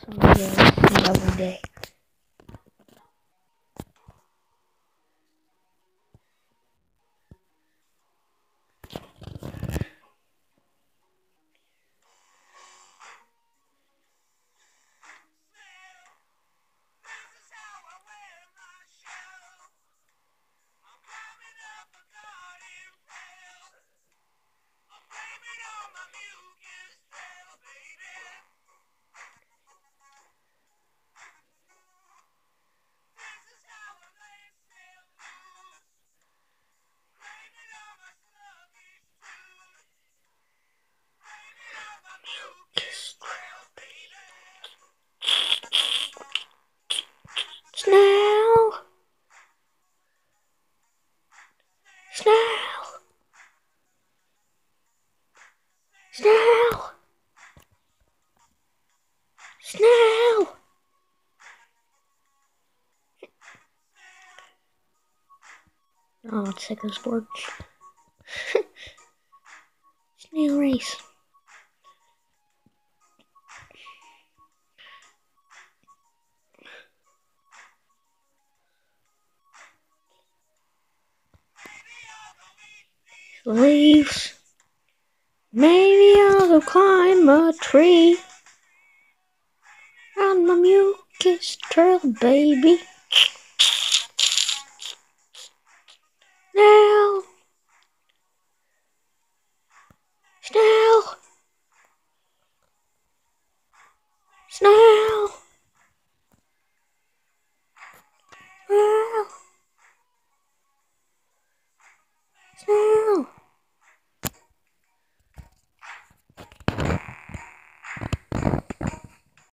Lovely day. Snail! Snail! Snail! Snail! Oh, it's sick of sports. Snail race. Leaves. Maybe I'll go climb a tree on my mucus trail, baby. Snail! Snail! Snail!